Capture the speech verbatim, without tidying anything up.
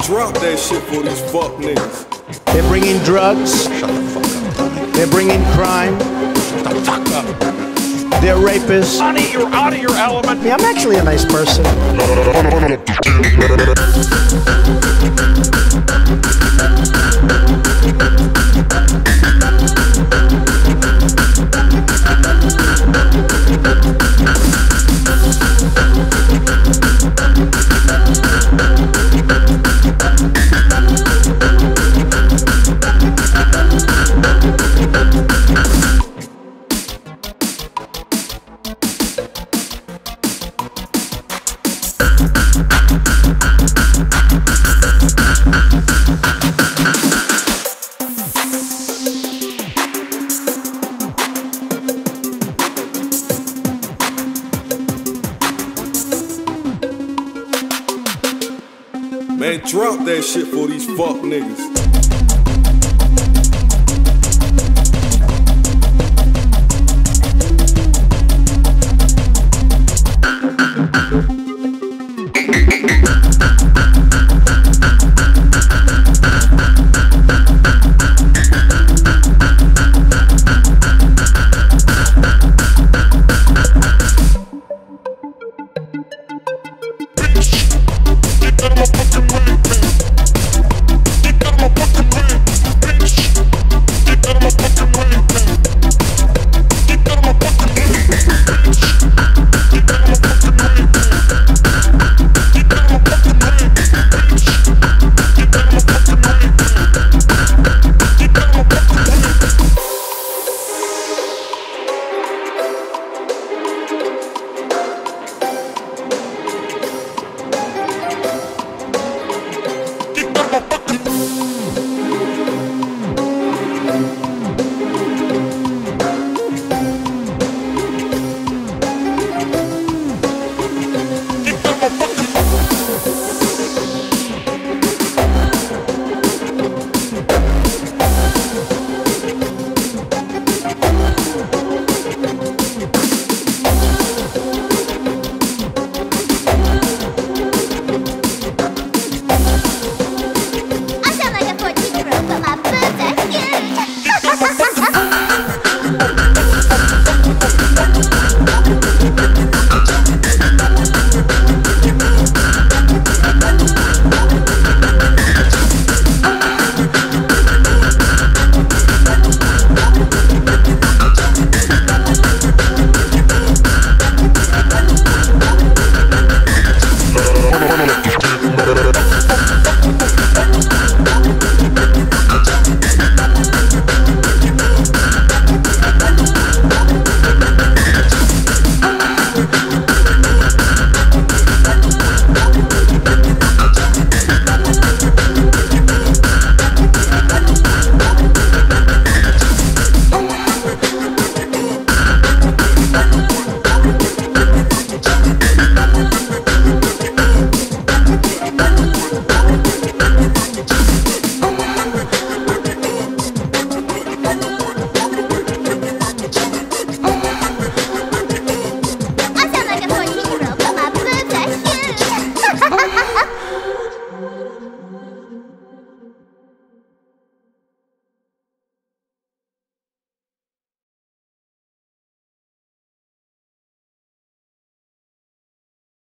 drop that shit for these fuck niggas. They're bringing drugs. Shut the fuck up, Tommy. They're bringing crime. Shut the fuck up. They're rapists. Honey, you're out of your element. I mean, I'm actually a nice person. Man, drop that shit for these fuck niggas.